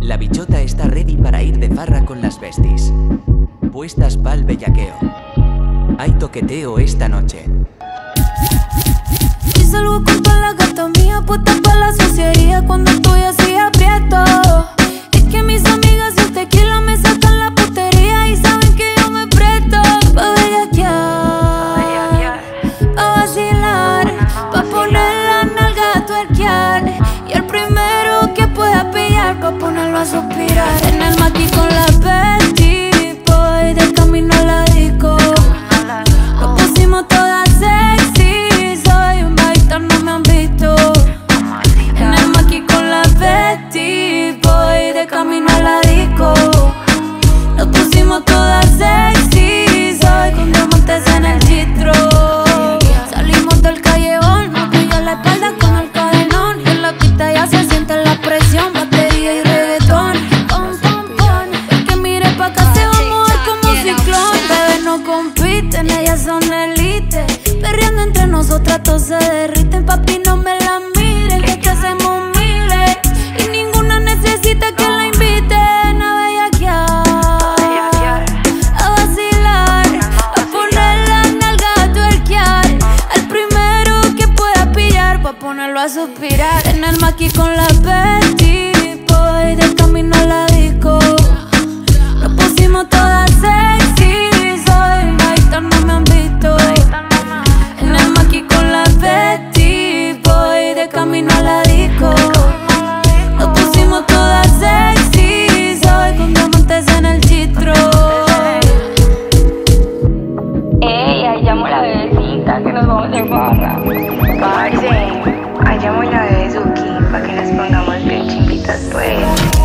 La bichota está ready para ir de farra con las besties. Puestas pa'l bellaqueo. Hay toqueteo esta noche. Y salgo con toda la gata mía puesta pa' la sociedad cuando estoy así aprieto. Es que mis amigas y el tequila me sacan la putería y saben que yo me presto pa' bellaquear, pa' vacilar, pa' poner la nalga a tuerquear. Y el primero que pueda pillar pa' ponerlo a suspirar. En el maqui con la bestie, voy de camino a la disco. Nos pusimos todas sexy, soy un baita, no me han visto. En el maqui con la bestie, voy de camino a la disco. Nos pusimos todas sexy, soy con diamantes en el gistro. Salimos del callejón, nos pilló la espalda con el cadenón. Y en la pista ya se siente la presión, batería y reggaetón. Pon, pon, pon, es que mire pa' acá se va a mover como ciclón. Bebé no compiten, ellas son elite. Perreando entre nosotras todos se derriten. Papi no me la miren, que te hacemos miles. Y ninguna necesita que la inviten a bellaquear, a vacilar, a poner la nalga a tuerquear. Al primero que pueda pillar pa' ponerlo a suspirar. En el maqui con la bestie, voy de camino a la disco. Nos pusimos todas sexy, soy un baita, no me han visto. En el maqui con la bestie, voy de camino a la disco. Nos pusimos todas sexy, soy con diamantes en el gistro. Ey, ahí llamo a la bebecita que nos vamos de barra. Parce, ahí llamo a la bebé Suki pa' que nos pongamos bien chimpitas pues.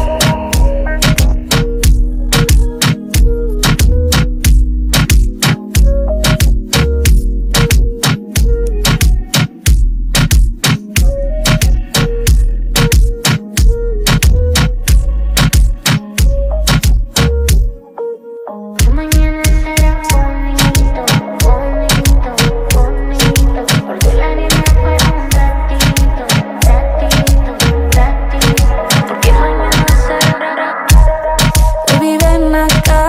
Mañana será bonito, bonito, bonito, porque la arena fue un ratito, ratito, ratito, porque mañana será. Baby, ven acá,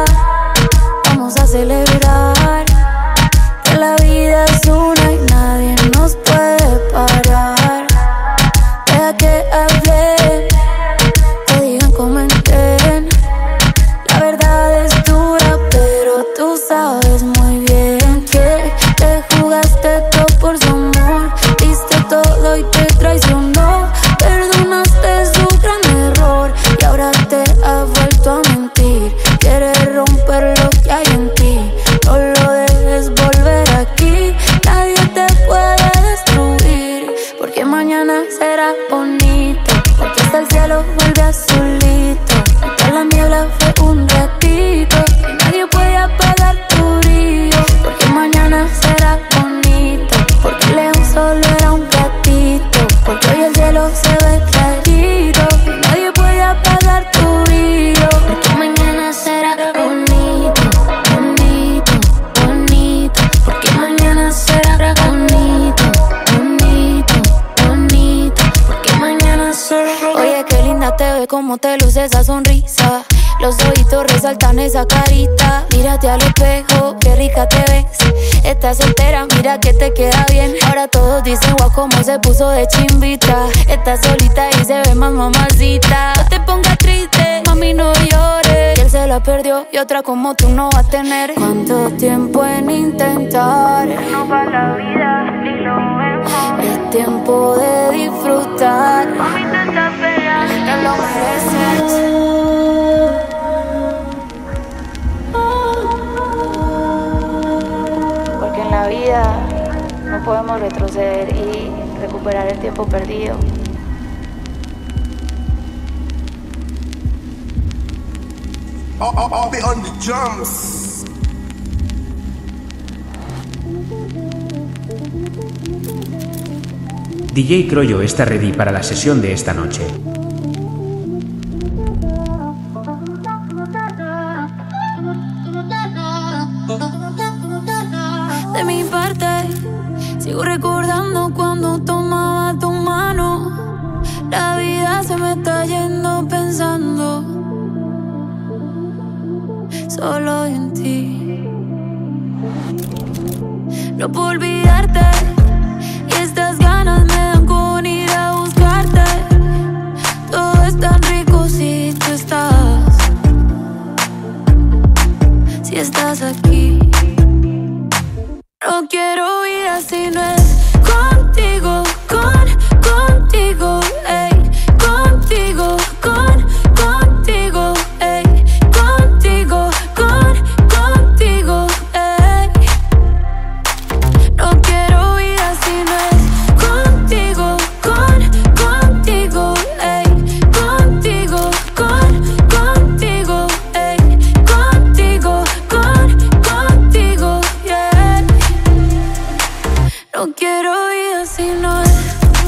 vamos a celebrar que la vida es una y nadie nos puede parar. Deja que hablen, que digan, comenten. La verdad es dura, pero tú sabes muy bien que te jugaste todo por su amor. Diste todo y te traicionó. Perdonaste su gran error y ahora te ha vuelto a mentir. Quieres romper lo que hay en ti, no lo dejes volver aquí. Nadie te puede destruir, porque mañana será bonito, porque hasta el cielo vuelve azulito. Toda la niebla fue un ratito y nadie puede apagar tu brillo, porque mañana será bonito, porque el león solo era un gatito, porque hoy el cielo se ve clarito y nadie puede apagar tu brillo, porque mañana será bonito, bonito, bonito, porque mañana será bonito, bonito, bonito, porque mañana será. Oye, qué linda te ve, cómo te luce esa sonrisa. Los ojitos resaltan esa carita. Mírate al espejo, qué rica te ves. Estás soltera, mira que te queda bien. Ahora todos dicen guau, cómo se puso de chimbita. Estás solita y se ve más mamacita. No te pongas triste, mami, no llores. Y él se la perdió y otra como tú no va a tener. ¿Cuánto tiempo en intentar? No va la vida, ni lo vemos. Es tiempo de disfrutar. Mami, no estás fea, Te lo mereces. porque en la vida no podemos retroceder y recuperar el tiempo perdido. I'll be on the drums. DJ Croyo está ready para la sesión de esta noche. De mi parte, sigo recordando cuando tomaba tu mano. La vida se me está yendo pensando solo en ti. No puedo olvidarte y estas ganas me dan con ir a buscarte. Todo es tan rico si tú estás, si estás aquí. No quiero vida si no es contigo, contigo, ey. Contigo, contigo, ey. Contigo, contigo, ey. No quiero vida si no es contigo, contigo, ey. Contigo, contigo, ey. Contigo, contigo, yeah. No quiero vida si no es.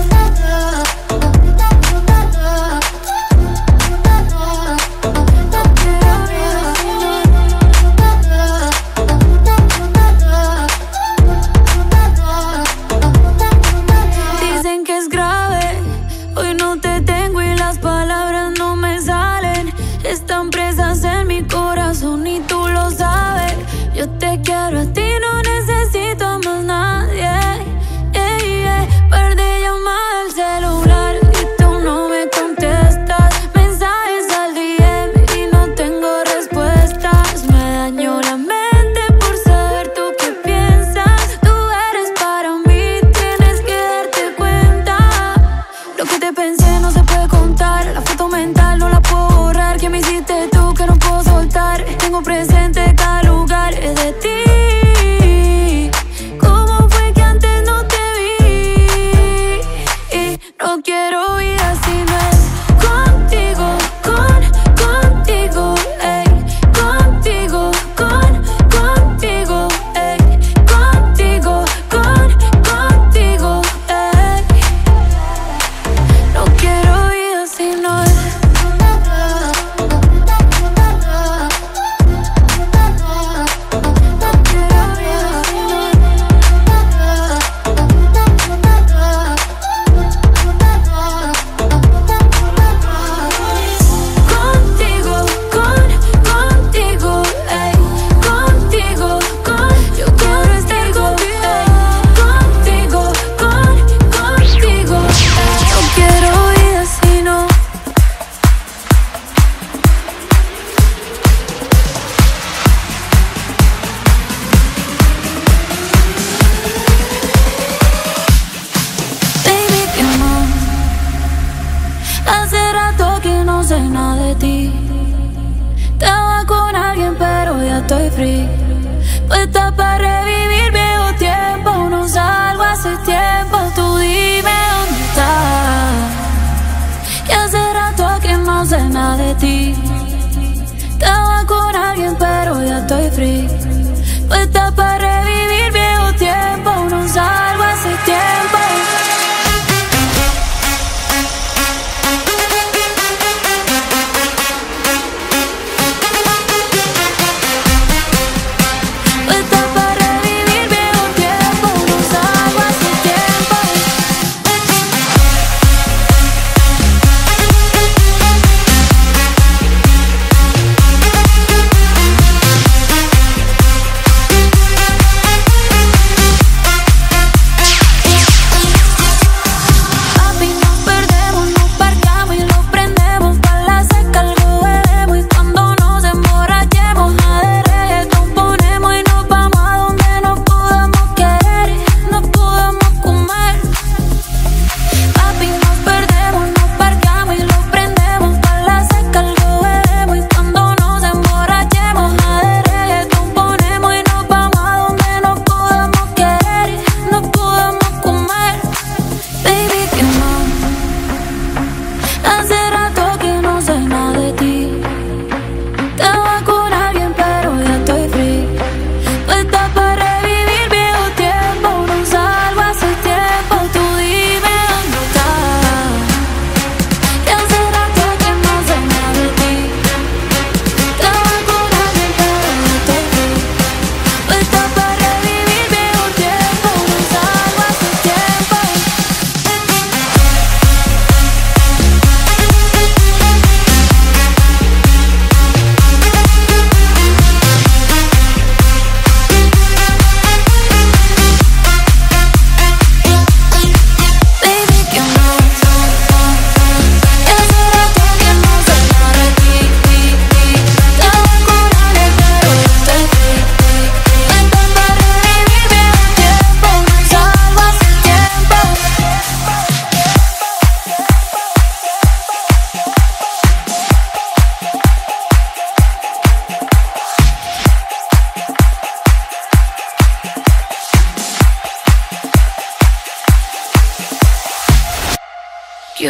Dicen que es grave, hoy no te tengo y las palabras no me salen. Están presas en mi corazón y tú lo sabes. Yo te quiero a ti, no necesito a más nadie. Par de llamadas al celular y tú no me contestas. Mensajes al DM y no tengo respuestas. Me dañó la mente por saber tú qué piensas. Tú eres para mí, tienes que darte cuenta. Lo que te pensé no se puede contar. La foto mental no la puedo borrar. ¿Qué me hiciste tú que no puedo soltar? Tengo presente cada lugar de ti. No quiero vida si no es contigo, contigo, ey. Contigo, contigo, ey. Contigo, contigo, ey. No quiero vida si no es. No quiero vida si no es. Contigo, contigo, ey. Contigo, yo quiero estar contigo, ey. Contigo, contigo, ey. No quiero vida si no. Baby, que no. Hace rato que no sé nada de ti. Estaba con alguien pero ya estoy free. Puesta para revivir viejo tiempo. No salgo hace tiempo. Tú dime dónde estás. Y hace rato que no sé nada de ti. Estaba con alguien pero ya estoy free. Puesta para revivir viejo tiempo. No salgo hace tiempo. Puesta para revivir viejo tiempo. No salgo hace tiempo.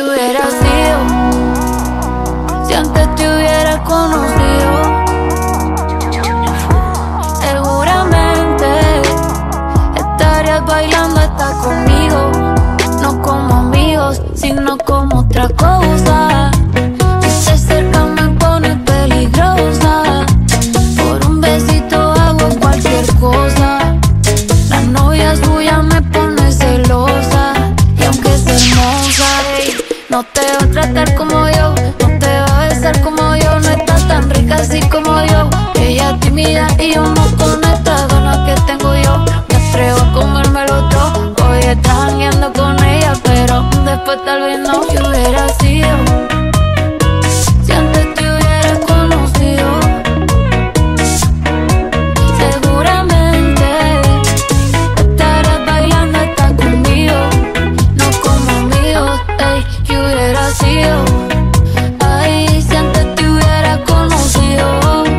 hubiera sido si antes te hubiera conocido? Seguramente estarías bailando hasta conmigo, no como amigos, sino como otra cosa. Estar cerca me pone peligrosa, por un besito hago cualquier cosa. La novia suya me pone celosa, y aunque es hermosa, ey, no te va a tratar como yo, no te va a besar como yo, no está tan rica así como yo. Ella es tímida y yo no conecta con la que tengo yo. Me atrevo a comérmelo todo, hoy estás jangueando con ella, pero después tal vez no. Si hubiera sido si antes te hubiera conocido, seguramente estarás bailando hasta conmigo, no como amigos, ey. Si hubiera sido, ay, si antes te hubiera conocido,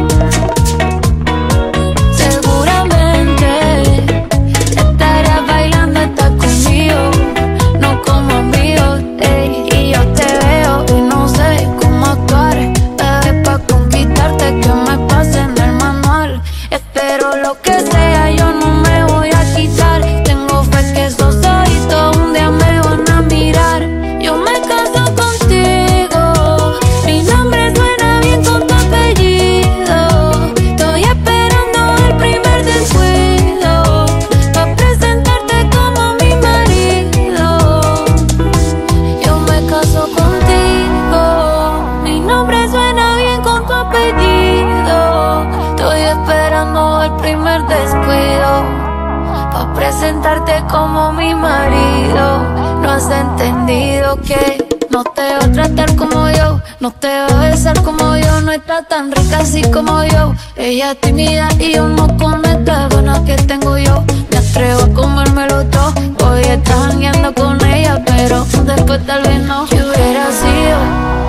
seguramente estarías bailando hasta conmigo, no como amigos, ey. Y yo te veo y no sé cómo actuar, pa' conquistarte que me pasen el manual. Espero lo que sea, yo no me voy a quitar. Tengo fe que esos ojitos un día me van a mirar. Yo me caso contigo, mi nombre suena bien con tu apellido. Estoy esperando el primer descuido, pa' presentarte como mi marido. Yo me caso contigo, mi nombre suena bien con tu apellido. Estoy esperando el primer descuido, pa' presentarte como mi marido. No has entendido que no te va a tratar como yo, no te va a besar como yo, no está tan rica así como yo. Ella es tímida y yo no conecta con la que tengo yo. Me atrevo a comérmelo todo, hoy estás jangueando con ella, pero después tal vez no. Si hubiera sido,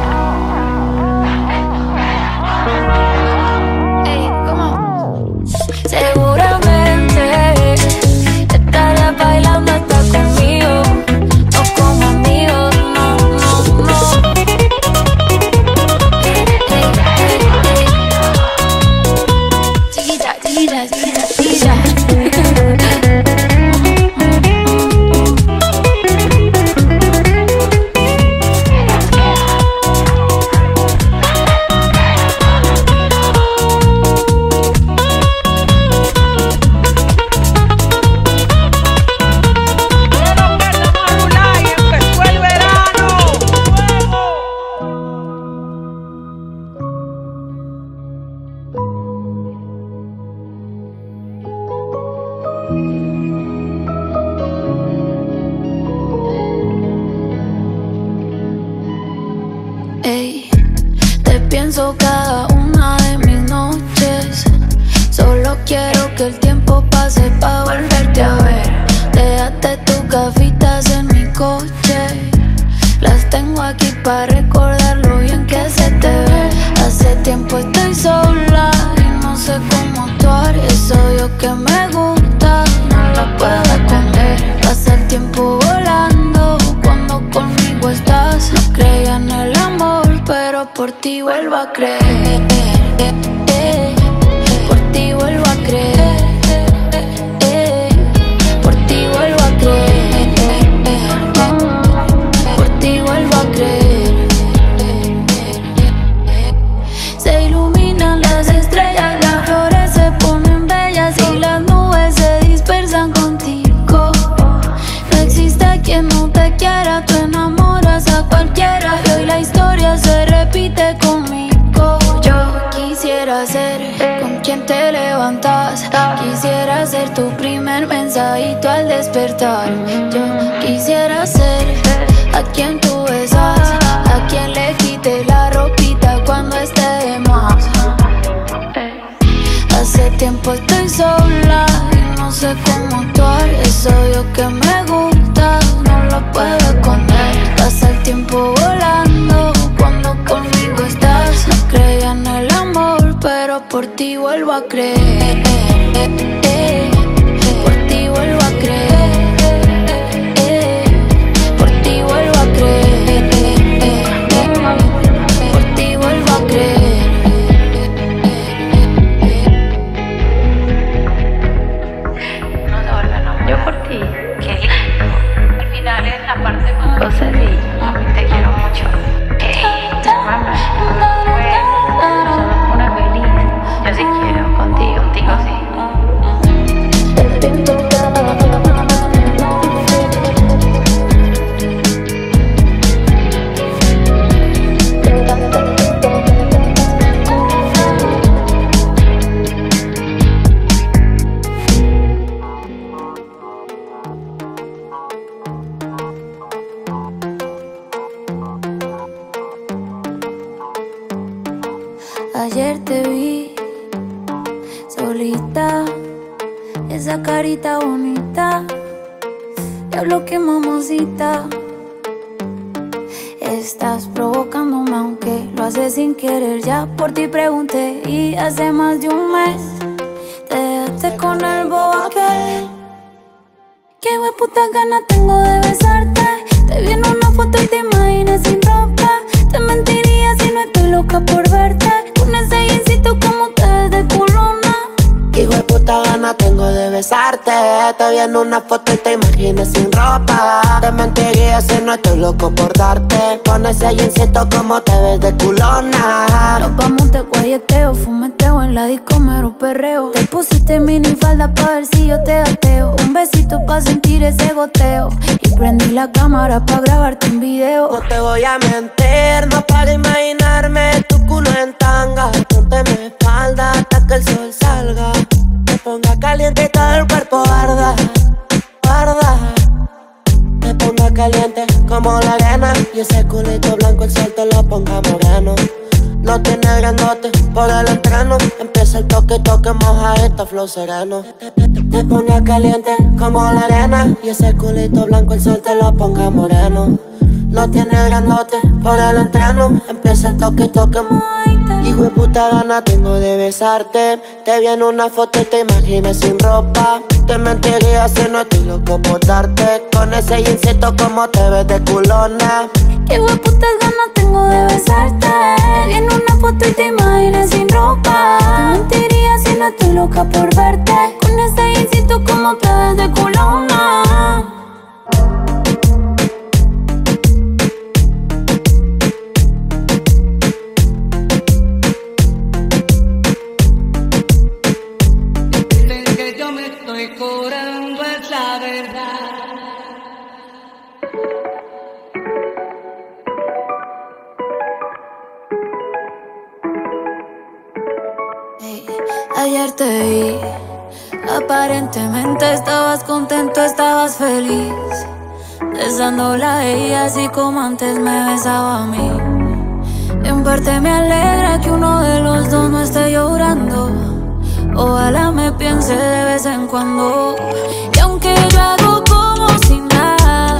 ey, ¿cómo? Seguramente estarías bailando hasta conmigo, no como amigos, no, no, no. Ey, ey, ey. Chiquita, chiquita, chiquita, chiquita. Ey, te pienso cada una de mis noches. Solo quiero que el tiempo pase pa' volverte a ver. Déjate tus gafitas en mi coche, las tengo aquí pa' recordar lo bien que se te ve. Hace tiempo estoy sola y no sé cómo actuar. Es obvio que me gusta, no la puedo esconder. Pasa el tiempo volando cuando conmigo estás. No creía en el amor, pero por ti vuelvo a creer. Por ti vuelvo a creer. Por ti vuelvo a creer. Por ti vuelvo a creer. Se iluminan las estrellas, las flores se ponen bellas y las nubes se dispersan contigo. No existe quien no te quiera, tú enamoras a cualquiera y hoy la historia se repite conmigo. Yo quisiera ser con quien te levantas, quisiera ser tu primer mensajito al despertar. Yo quisiera ser a quien tú besas, a quien le quite la ropita cuando esté de más. Hace tiempo estoy sola y no sé cómo actuar. Es obvio que me gusta, no lo puedo esconder. Pasa el tiempo volando cuando conmigo estás. No creía en el amor, pero por ti vuelvo a creer. Por ti vuelvo a creer. Por ti vuelvo a creer. Ayer te vi solita, esa carita bonita, diablo que mamacita. Estás provocándome aunque lo haces sin querer. Ya por ti pregunté y hace más de un mes te dejaste con el bobo aquel. Qué hueputa ganas tengo de besarte. Te vi en una foto y te imaginas sin ropa. Te mentiría si no estoy loca por verte. Con ese jeansito como te ves de culona. Qué hueputa ganas tengo de besarte. Te vi en una foto y te imaginas sin ropa. Te mentiría si no estoy loco por darte. Con ese jeansito como te ves de culona. Nos vamos de guayeteo, fumeteo en la disco, mero perreo. Te pusiste minifalda pa' ver si yo te gateo. Un besito pa' sentir ese goteo. Y prendí la cámara pa' grabarte un video. No te voy a mentir, no para imaginarme tu culo en tanga. Ponte mi espalda hasta que el sol salga. Te ponga caliente y todo el cuerpo arda, arda. Te ponga caliente como la arena. Y ese culito blanco el sol te lo ponga moreno. No tiene grandote por el entreno. Empieza el toque, toque, moja esta flow sereno. Te ponga caliente como la arena. Y ese culito blanco el sol te lo ponga moreno. No tiene grandote por el entreno. Empieza el toque, toque, hijo de puta gana tengo de besarte. Te vi en una foto y te imaginas sin ropa. Te mentiría si no estoy loco por darte. Con ese jeansito como te ves de culona. Qué hueputas ganas tengo de besarte. Te vi en una foto y te imaginas sin ropa. Te mentiría si no estoy loca por verte. Con ese jeansito como te ves de culona. Cobrando es la verdad. Ayer te vi, aparentemente estabas contento, estabas feliz, besándola a ella así como antes me besaba a mí. En parte me alegra que uno de los dos no esté llorando. Ojalá me piense de vez en cuando. Y aunque yo hago como si nada,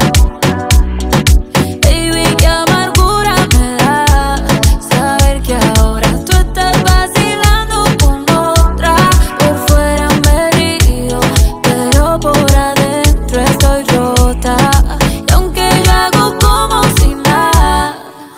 baby, qué amargura me da saber que ahora tú estás vacilando con otra. Por fuera me río, pero por adentro estoy rota. Y aunque yo hago como si nada,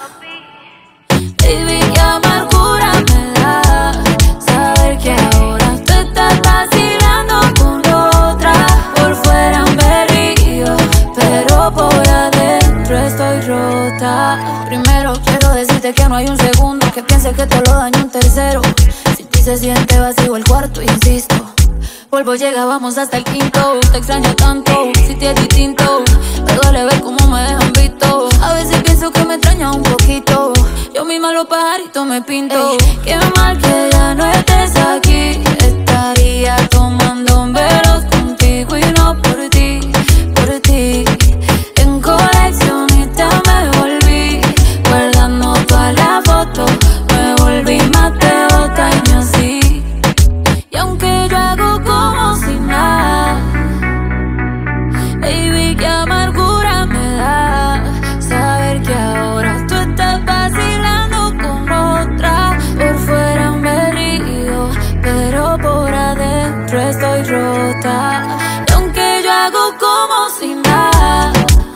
baby, qué amargura me da saber que ahora estás vacilando con otra. Por fuera me río, pero por adentro estoy rota. Primero quiero decirte que no hay un segundo que piense que te lo daño un tercero. Si ti se siente vacío el cuarto, insisto, polvo llega, vamos hasta el quinto. Te extraño tanto, si te es distinto. Me duele ver cómo me dejan visto. A veces pienso que me extraña un poquito. Yo misma los pajaritos me pinto. Qué mal que ya no estés aquí. Estaría tomando velos contigo y no por ti, por ti. En coleccionista me volví, guardando todas las fotos. Me volví más devota y me así. Y aunque yo hago como si nada, baby, qué amargura me da saber que ahora tú estás vacilando con otra. Por fuera me río, pero por adentro estoy rota. Y aunque yo hago como si nada,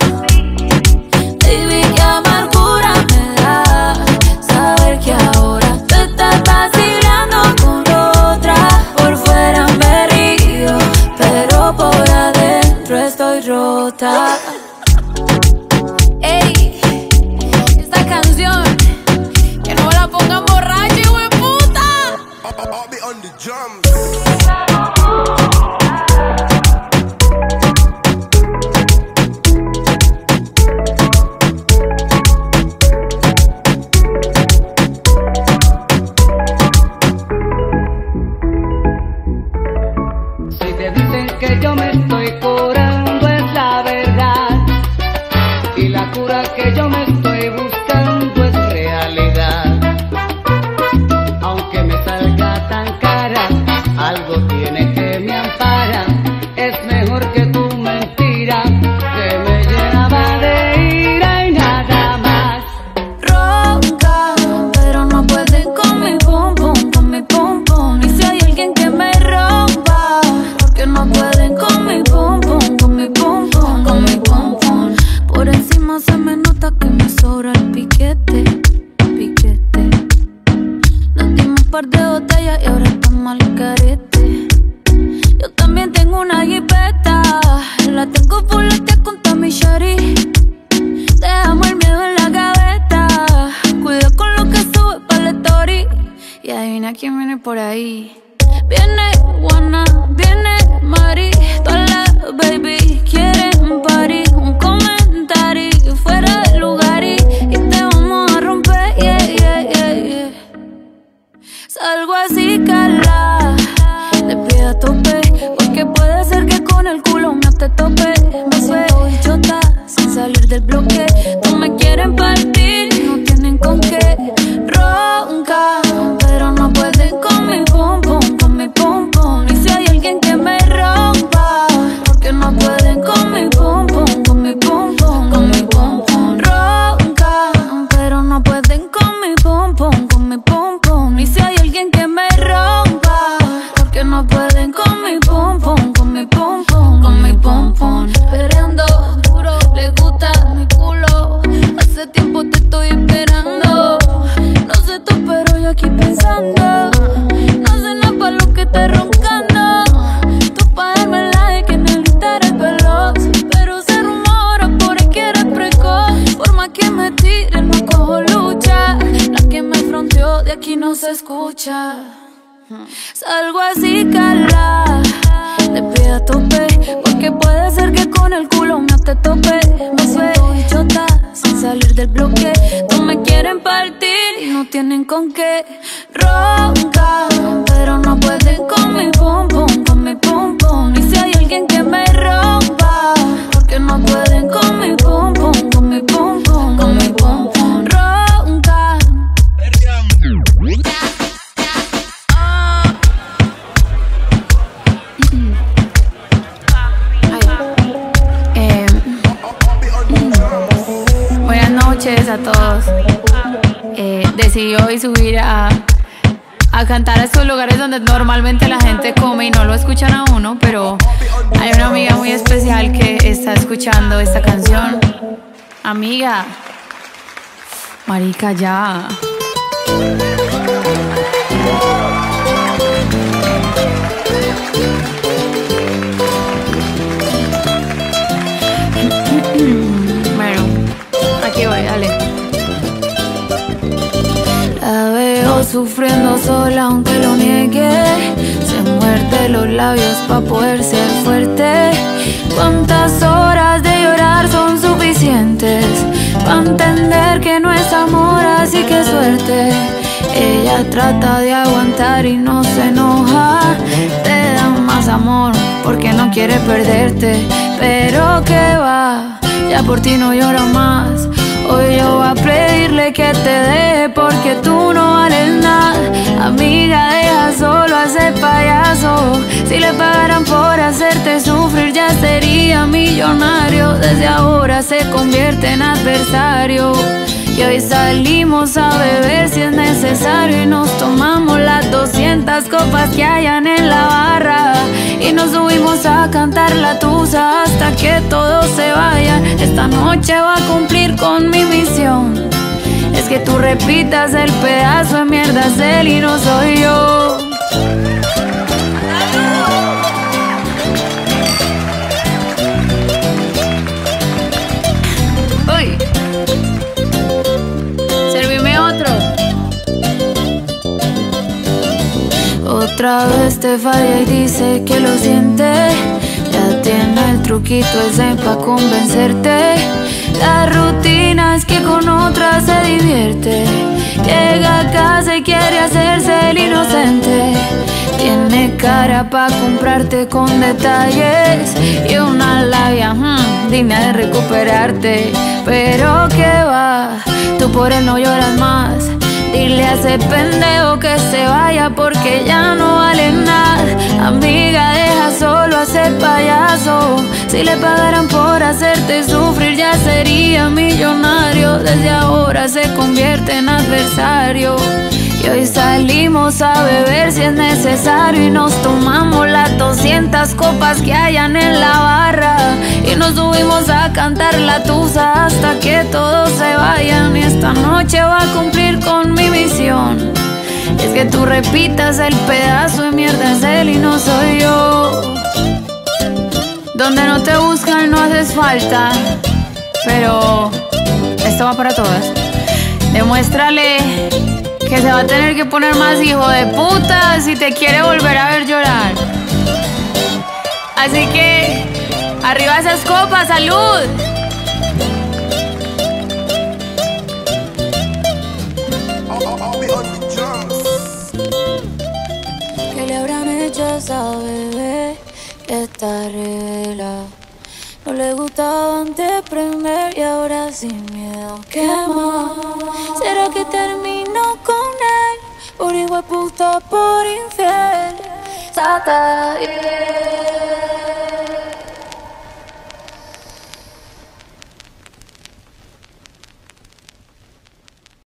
baby, qué amargura me da saber que ahora tú estás vacilando con otra. Por fuera me río, pero por adentro estoy rota. Ey, esta canción que no la pongan borracha, hijo de puta. I'll be on the drums. Si te dicen que yo me estoy curando es la verdad. Y la cura que yo me estoy buscando es realidad. Aunque quién viene por ahí. Viene Juana, viene Mari, todas las baby quieren party. Un comentario fuera de lugar y te vamos a romper, yeah, yeah, yeah, yeah. Salgo así, cala, le pido a tope, porque puede ser que con el culo me te tope. Me suelto y chota, sin salir del bloque. No me quieren partir, no tienen con qué roncar, pero no pueden con mi pum pum, con mi pum pum. Y si hay alguien que me rompa, porque no pueden con mi pum pum, con mi pum pum, con mi pum pum. Roncar, pero no pueden con mi pum pum, con mi pum pum. Y si hay alguien que me rompa, porque no pueden con mi pum pum, con mi pum pum, con mi pum pum. Perreando duro, le gusta mi culo. Hace tiempo te estoy esperando. No sé tú, pero yo aquí pensando. No sé nada pa' lo que estés roncando. Tú pa' darme like en el Instagram veloz, pero se rumora por ahí que eres precoz. Por más que me tire, no cojo lucha. La que me fronteó de aquí no se escucha. Salgo así, cala, le pido a tope, porque puede ser que con el culo me te tope. Me suelto y chota, sin salir del bloque. No me quieren partir y no tienen con qué roncar, pero no pueden con mi pum pum, con mi pum pum. Y si hay alguien que me rompa, porque no pueden con mi pum pum, con mi pum pum, con mi pum pum. Roncar. Buenas noches a todos. Decidí hoy subir a cantar a estos lugares donde normalmente la gente come y no lo escuchan a uno, pero hay una amiga muy especial que está escuchando esta canción. Amiga, marica, ya. Bueno, aquí voy, dale. La veo sufriendo sola aunque lo niegue. Se muerde los labios pa' poder ser fuerte. ¿Cuántas horas de llorar son suficientes pa' entender que no es amor, así que suerte? Ella trata de aguantar y no se enoja. Te da más amor porque no quiere perderte. Pero que va, ya por ti no llora más. Hoy yo voy a pedirle que te deje porque tú no vales nada. Amiga, deja solo a ese payaso. Si le pagaran por hacerte sufrir ya sería millonario. Desde ahora se convierte en adversario. Y hoy salimos a beber si es necesario. Y nos tomamos las 200 copas que hayan en la barra. Y nos subimos a cantar la tusa hasta que todos se vayan. Esta noche va a cumplir con mi misión. Es que tú repitas el pedazo de mierda es él y no soy yo. Uy, servime otro. Otra vez te falla y dice que lo siente. Ya tiene el truquito ese pa' convencerte. La rutina es que con otra se divierte. Llega a casa y quiere hacerse el inocente. Tiene cara pa' comprarte con detalles y una labia digna de recuperarte. Pero que va, tú por él no lloras más. Dile a ese pendejo que se vaya porque ya no vale nada. Amiga, deja solo a ese payaso. Si le pagaran por hacerte sufrir ya sería millonario. Desde ahora se convierte en adversario. Y hoy salimos a beber si es necesario. Y nos tomamos las 200 copas que hayan en la barra. Y nos subimos a cantar la tusa hasta que todos se vayan. Y esta noche va a cumplir con mi misión. Es que tú repitas el pedazo de mierda es él y no soy yo. Donde no te buscan no haces falta. Pero esto va para todas. Demuéstrale Que se va a tener que poner más hijo de puta si te quiere volver a ver llorar. Así que, arriba esas copas, salud. I'll be on the drums. ¿Qué le habrán hecho a esa bebé que está revela? No le gustaba antes prender y ahora sin miedo quema. ¿Será que terminó con él? Por igual puta, por infiel. Sata, yeah.